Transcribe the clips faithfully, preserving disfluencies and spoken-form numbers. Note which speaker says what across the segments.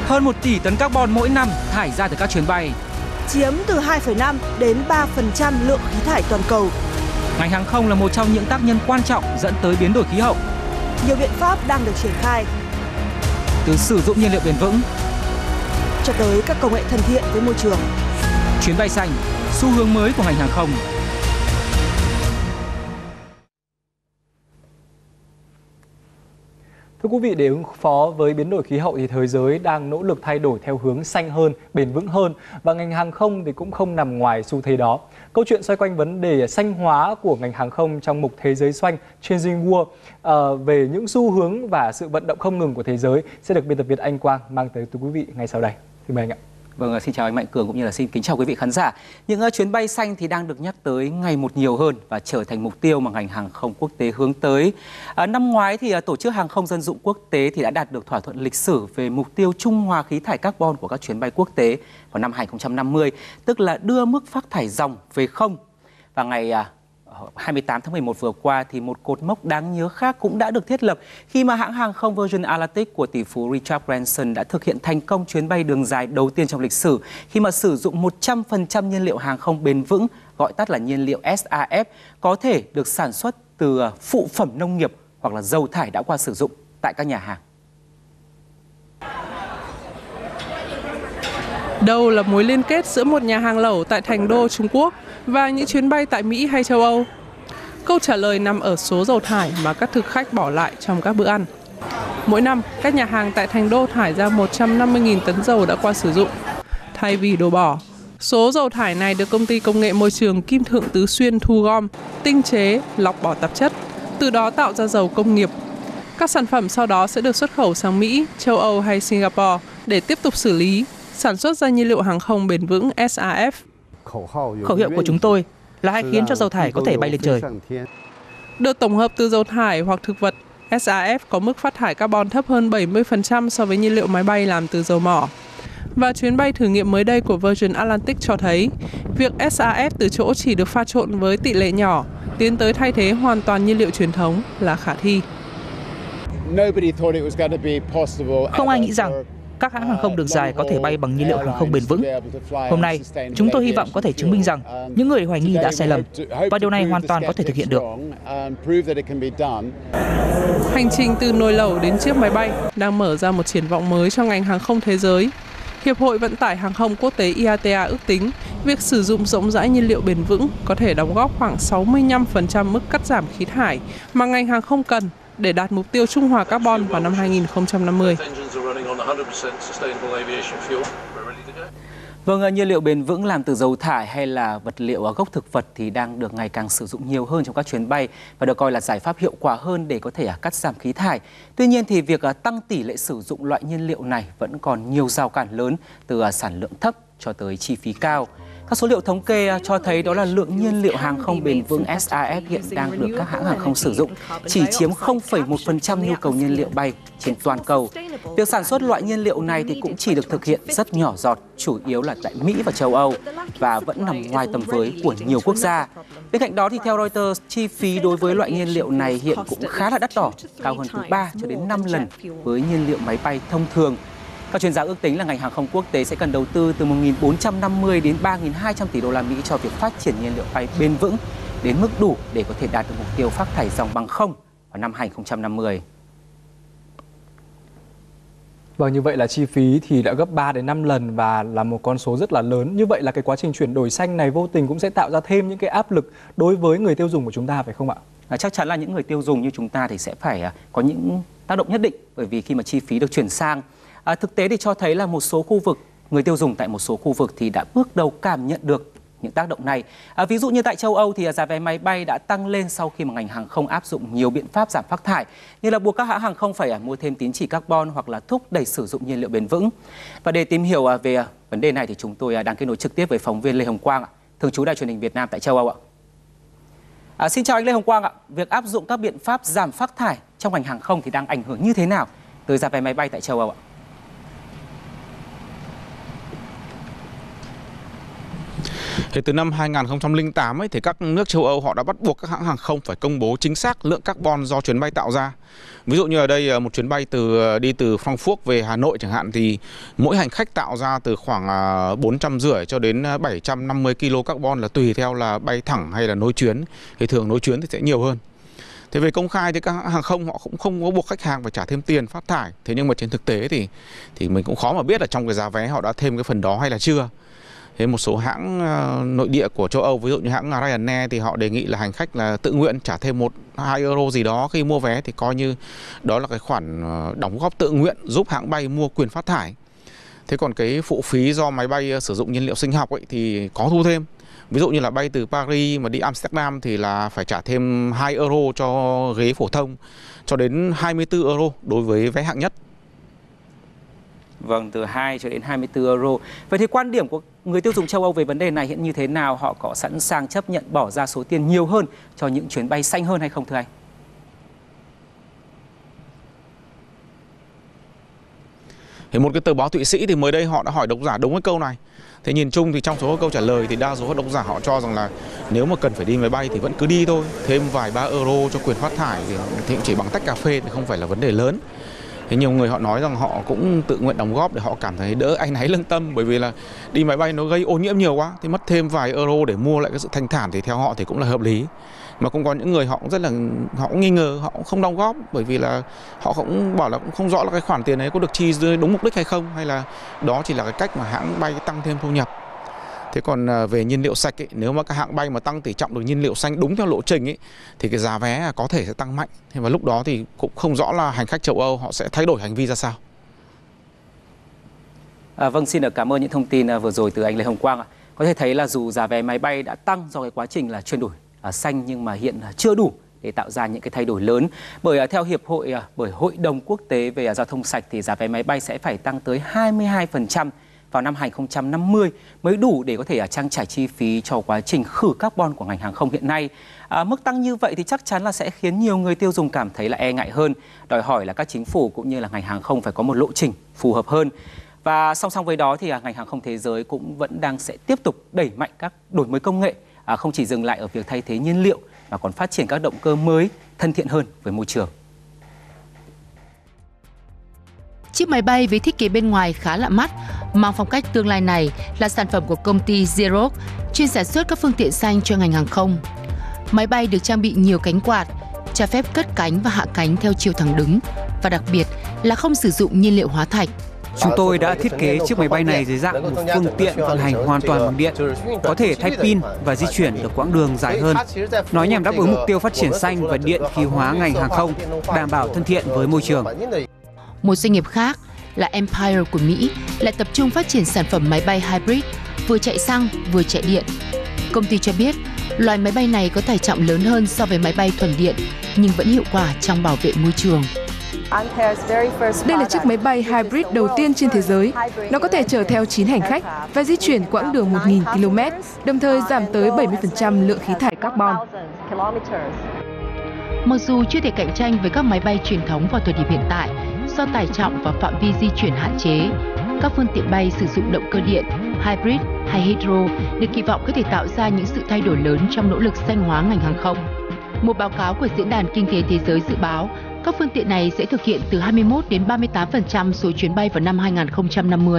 Speaker 1: Hơn một tỷ tấn carbon mỗi năm thải ra từ các chuyến bay,
Speaker 2: chiếm từ hai phẩy năm đến ba phần trăm lượng khí thải toàn cầu.
Speaker 1: Ngành hàng không là một trong những tác nhân quan trọng dẫn tới biến đổi khí hậu.
Speaker 2: Nhiều biện pháp đang được triển khai,
Speaker 1: từ sử dụng nhiên liệu bền vững
Speaker 2: cho tới các công nghệ thân thiện với môi trường.
Speaker 1: Chuyến bay xanh, xu hướng mới của ngành hàng không.
Speaker 3: Thưa quý vị, để ứng phó với biến đổi khí hậu thì thế giới đang nỗ lực thay đổi theo hướng xanh hơn, bền vững hơn, và ngành hàng không thì cũng không nằm ngoài xu thế đó. Câu chuyện xoay quanh vấn đề xanh hóa của ngành hàng không trong mục Thế giới xanh Changing World uh, về những xu hướng và sự vận động không ngừng của thế giới sẽ được biên tập viên Anh Quang mang tới quý vị ngay sau đây. Xin mời anh ạ.
Speaker 1: Vâng, xin chào anh Mạnh Cường cũng như là xin kính chào quý vị khán giả. Những uh, chuyến bay xanh thì đang được nhắc tới ngày một nhiều hơn và trở thành mục tiêu mà ngành hàng không quốc tế hướng tới. Uh, năm ngoái thì uh, Tổ chức Hàng không Dân dụng Quốc tế thì đã đạt được thỏa thuận lịch sử về mục tiêu trung hòa khí thải carbon của các chuyến bay quốc tế vào năm hai không năm mươi, tức là đưa mức phát thải ròng về không. Và ngày uh, hai mươi tám tháng mười một vừa qua thì một cột mốc đáng nhớ khác cũng đã được thiết lập khi mà hãng hàng không Virgin Atlantic của tỷ phú Richard Branson đã thực hiện thành công chuyến bay đường dài đầu tiên trong lịch sử khi mà sử dụng một trăm phần trăm nhiên liệu hàng không bền vững, gọi tắt là nhiên liệu S A F, có thể được sản xuất từ phụ phẩm nông nghiệp hoặc là dầu thải đã qua sử dụng tại các nhà hàng.
Speaker 4: Đâu là mối liên kết giữa một nhà hàng lẩu tại Thành Đô, Trung Quốc và những chuyến bay tại Mỹ hay châu Âu? Câu trả lời nằm ở số dầu thải mà các thực khách bỏ lại trong các bữa ăn. Mỗi năm, các nhà hàng tại Thành Đô thải ra một trăm năm mươi nghìn tấn dầu đã qua sử dụng. Thay vì đổ bỏ, số dầu thải này được công ty công nghệ môi trường Kim Thượng Tứ Xuyên thu gom, tinh chế, lọc bỏ tạp chất, từ đó tạo ra dầu công nghiệp. Các sản phẩm sau đó sẽ được xuất khẩu sang Mỹ, châu Âu hay Singapore để tiếp tục xử lý, sản xuất ra nhiên liệu hàng không bền vững S A F.
Speaker 5: Khẩu hiệu của chúng tôi là hãy khiến cho dầu thải có thể bay lên trời.
Speaker 4: Được tổng hợp từ dầu thải hoặc thực vật, S A F có mức phát thải carbon thấp hơn bảy mươi phần trăm so với nhiên liệu máy bay làm từ dầu mỏ. Và chuyến bay thử nghiệm mới đây của Virgin Atlantic cho thấy, việc S A F từ chỗ chỉ được pha trộn với tỷ lệ nhỏ, tiến tới thay thế hoàn toàn nhiên liệu truyền thống là khả thi.
Speaker 5: Không ai nghĩ rằng các hãng hàng không đường dài có thể bay bằng nhiên liệu hàng không bền vững. Hôm nay, chúng tôi hy vọng có thể chứng minh rằng những người hoài nghi đã sai lầm, và điều này hoàn toàn có thể thực hiện được.
Speaker 4: Hành trình từ nồi lẩu đến chiếc máy bay đang mở ra một triển vọng mới cho ngành hàng không thế giới. Hiệp hội Vận tải Hàng không Quốc tế I A T A ước tính, việc sử dụng rộng rãi nhiên liệu bền vững có thể đóng góp khoảng sáu mươi lăm phần trăm mức cắt giảm khí thải mà ngành hàng không cần để đạt mục tiêu trung hòa carbon vào năm hai không năm mươi.
Speaker 1: Vâng, nhiên liệu bền vững làm từ dầu thải hay là vật liệu gốc thực vật thì đang được ngày càng sử dụng nhiều hơn trong các chuyến bay và được coi là giải pháp hiệu quả hơn để có thể cắt giảm khí thải. Tuy nhiên thì việc tăng tỷ lệ sử dụng loại nhiên liệu này vẫn còn nhiều rào cản lớn, từ sản lượng thấp cho tới chi phí cao. Các số liệu thống kê cho thấy đó là lượng nhiên liệu hàng không bền vững S A F hiện đang được các hãng hàng không sử dụng chỉ chiếm không phẩy một phần trăm nhu cầu nhiên liệu bay trên toàn cầu. Việc sản xuất loại nhiên liệu này thì cũng chỉ được thực hiện rất nhỏ giọt, chủ yếu là tại Mỹ và châu Âu và vẫn nằm ngoài tầm với của nhiều quốc gia. Bên cạnh đó thì theo Reuters, chi phí đối với loại nhiên liệu này hiện cũng khá là đắt đỏ, cao hơn từ ba cho đến năm lần với nhiên liệu máy bay thông thường. Các chuyên gia ước tính là ngành hàng không quốc tế sẽ cần đầu tư từ một nghìn bốn trăm năm mươi đến ba nghìn hai trăm tỷ đô la Mỹ cho việc phát triển nhiên liệu bay bền vững đến mức đủ để có thể đạt được mục tiêu phát thải ròng bằng không vào năm hai không năm mươi.
Speaker 3: Vâng, như vậy là chi phí thì đã gấp ba đến năm lần và là một con số rất là lớn. Như vậy là cái quá trình chuyển đổi xanh này vô tình cũng sẽ tạo ra thêm những cái áp lực đối với người tiêu dùng của chúng ta, phải không ạ?
Speaker 1: À, chắc chắn là những người tiêu dùng như chúng ta thì sẽ phải có những tác động nhất định, bởi vì khi mà chi phí được chuyển sang, À, thực tế thì cho thấy là một số khu vực, người tiêu dùng tại một số khu vực thì đã bước đầu cảm nhận được những tác động này. À, ví dụ như tại châu Âu thì giá vé máy bay đã tăng lên sau khi mà ngành hàng không áp dụng nhiều biện pháp giảm phát thải, như là buộc các hãng hàng không phải mua thêm tín chỉ carbon hoặc là thúc đẩy sử dụng nhiên liệu bền vững. Và để tìm hiểu về vấn đề này thì chúng tôi đang kết nối trực tiếp với phóng viên Lê Hồng Quang, thường trú Đài Truyền hình Việt Nam tại châu Âu ạ. À, xin chào anh Lê Hồng Quang ạ. Việc áp dụng các biện pháp giảm phát thải trong ngành hàng không thì đang ảnh hưởng như thế nào tới giá vé máy bay tại châu Âu ạ?
Speaker 6: Thì từ năm hai nghìn không trăm lẻ tám ấy, thì các nước châu Âu họ đã bắt buộc các hãng hàng không phải công bố chính xác lượng carbon do chuyến bay tạo ra. Ví dụ như ở đây một chuyến bay từ đi từ Frankfurt về Hà Nội chẳng hạn, thì mỗi hành khách tạo ra từ khoảng bốn trăm rưỡi cho đến bảy trăm năm mươi ki lô carbon, là tùy theo là bay thẳng hay là nối chuyến. Thì thường nối chuyến thì sẽ nhiều hơn. Thế về công khai thì các hãng hàng không họ cũng không có buộc khách hàng phải trả thêm tiền phát thải. Thế nhưng mà trên thực tế thì thì mình cũng khó mà biết là trong cái giá vé họ đã thêm cái phần đó hay là chưa. Thế một số hãng nội địa của châu Âu, ví dụ như hãng Ryanair, thì họ đề nghị là hành khách là tự nguyện trả thêm một hai euro gì đó khi mua vé, thì coi như đó là cái khoản đóng góp tự nguyện giúp hãng bay mua quyền phát thải. Thế còn cái phụ phí do máy bay sử dụng nhiên liệu sinh học ấy thì có thu thêm. Ví dụ như là bay từ Paris mà đi Amsterdam thì là phải trả thêm hai euro cho ghế phổ thông, cho đến hai mươi tư euro đối với vé hạng nhất.
Speaker 1: Vâng, từ hai cho đến hai mươi tư euro. Vậy thì quan điểm của người tiêu dùng châu Âu về vấn đề này hiện như thế nào? Họ có sẵn sàng chấp nhận bỏ ra số tiền nhiều hơn cho những chuyến bay xanh hơn hay không thưa anh?
Speaker 6: Thì một cái tờ báo Thụy Sĩ thì mới đây họ đã hỏi độc giả đúng cái câu này. Thế nhìn chung thì trong số các câu trả lời thì đa số các độc giả họ cho rằng là nếu mà cần phải đi máy bay thì vẫn cứ đi thôi. Thêm vài ba euro cho quyền phát thải thì chỉ bằng tách cà phê thì không phải là vấn đề lớn. Thế nhiều người họ nói rằng họ cũng tự nguyện đóng góp để họ cảm thấy đỡ áy náy lương tâm, bởi vì là đi máy bay nó gây ô nhiễm nhiều quá, thì mất thêm vài euro để mua lại cái sự thanh thản thì theo họ thì cũng là hợp lý. Mà cũng có những người họ cũng rất là họ cũng nghi ngờ, họ cũng không đóng góp, bởi vì là họ cũng bảo là cũng không rõ là cái khoản tiền ấy có được chi đúng mục đích hay không, hay là đó chỉ là cái cách mà hãng bay tăng thêm thu nhập. Thế còn về nhiên liệu sạch ấy, nếu mà các hãng bay mà tăng tỷ trọng được nhiên liệu xanh đúng theo lộ trình ấy, thì cái giá vé có thể sẽ tăng mạnh. Thế và lúc đó thì cũng không rõ là hành khách châu Âu họ sẽ thay đổi hành vi ra sao.
Speaker 1: À, vâng, xin được cảm ơn những thông tin vừa rồi từ anh Lê Hồng Quang. Có thể thấy là dù giá vé máy bay đã tăng do cái quá trình là chuyển đổi à, xanh, nhưng mà hiện chưa đủ để tạo ra những cái thay đổi lớn. Bởi à, theo hiệp hội à, bởi Hội đồng Quốc tế về à, giao thông sạch thì giá vé máy bay sẽ phải tăng tới hai mươi hai phần trăm vào năm hai nghìn không trăm năm mươi mới đủ để có thể à, trang trải chi phí cho quá trình khử carbon của ngành hàng không hiện nay. À, mức tăng như vậy thì chắc chắn là sẽ khiến nhiều người tiêu dùng cảm thấy là e ngại hơn, đòi hỏi là các chính phủ cũng như là ngành hàng không phải có một lộ trình phù hợp hơn. Và song song với đó thì à, ngành hàng không thế giới cũng vẫn đang sẽ tiếp tục đẩy mạnh các đổi mới công nghệ, à, không chỉ dừng lại ở việc thay thế nhiên liệu mà còn phát triển các động cơ mới thân thiện hơn với môi trường.
Speaker 7: Chiếc máy bay với thiết kế bên ngoài khá lạ mắt, mang phong cách tương lai này là sản phẩm của công ty Xerox, chuyên sản xuất các phương tiện xanh cho ngành hàng không. Máy bay được trang bị nhiều cánh quạt, cho phép cất cánh và hạ cánh theo chiều thẳng đứng, và đặc biệt là không sử dụng nhiên liệu hóa thạch.
Speaker 8: Chúng tôi đã thiết kế chiếc máy bay này dưới dạng một phương tiện vận hành hoàn toàn bằng điện, có thể thay pin và di chuyển được quãng đường dài hơn. Nó nhằm đáp ứng mục tiêu phát triển xanh và điện khí hóa ngành hàng không, đảm bảo thân thiện với môi trường.
Speaker 7: Một doanh nghiệp khác là Empire của Mỹ lại tập trung phát triển sản phẩm máy bay hybrid, vừa chạy xăng vừa chạy điện. Công ty cho biết loại máy bay này có tải trọng lớn hơn so với máy bay thuần điện, nhưng vẫn hiệu quả trong bảo vệ môi trường.
Speaker 9: Đây là chiếc máy bay hybrid đầu tiên trên thế giới. Nó có thể chở theo chín hành khách và di chuyển quãng đường một nghìn ki lô mét, đồng thời giảm tới bảy mươi phần trăm lượng khí thải carbon.
Speaker 7: Mặc dù chưa thể cạnh tranh với các máy bay truyền thống vào thời điểm hiện tại, do tải trọng và phạm vi di chuyển hạn chế, các phương tiện bay sử dụng động cơ điện, hybrid hay hydro được kỳ vọng có thể tạo ra những sự thay đổi lớn trong nỗ lực xanh hóa ngành hàng không. Một báo cáo của Diễn đàn Kinh tế Thế giới dự báo, các phương tiện này sẽ thực hiện từ hai mươi mốt đến ba mươi tám phần trăm số chuyến bay vào năm hai nghìn không trăm năm mươi.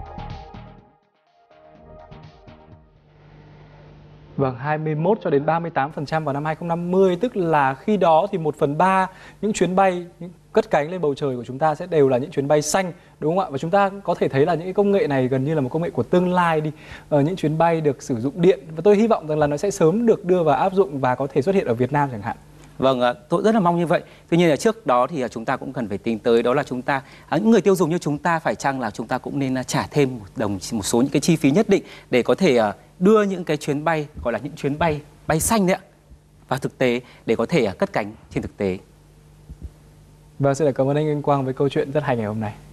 Speaker 3: Vâng, hai mươi mốt cho đến ba mươi tám phần trăm vào năm hai nghìn không trăm năm mươi, tức là khi đó thì một phần ba những chuyến bay những cất cánh lên bầu trời của chúng ta sẽ đều là những chuyến bay xanh, đúng không ạ? Và chúng ta có thể thấy là những cái công nghệ này gần như là một công nghệ của tương lai đi. Ờ, những chuyến bay được sử dụng điện, và tôi hy vọng rằng là nó sẽ sớm được đưa vào áp dụng và có thể xuất hiện ở Việt Nam chẳng hạn.
Speaker 1: Vâng, tôi rất là mong như vậy. Tuy nhiên là trước đó thì chúng ta cũng cần phải tính tới đó là chúng ta, những người tiêu dùng như chúng ta phải chăng là chúng ta cũng nên trả thêm một đồng một số những cái chi phí nhất định để có thể đưa những cái chuyến bay gọi là những chuyến bay bay xanh đấy ạ vào thực tế để có thể cất cánh trên thực tế.
Speaker 3: Vâng, xin cảm ơn anh Anh Quang với câu chuyện rất hay ngày hôm nay.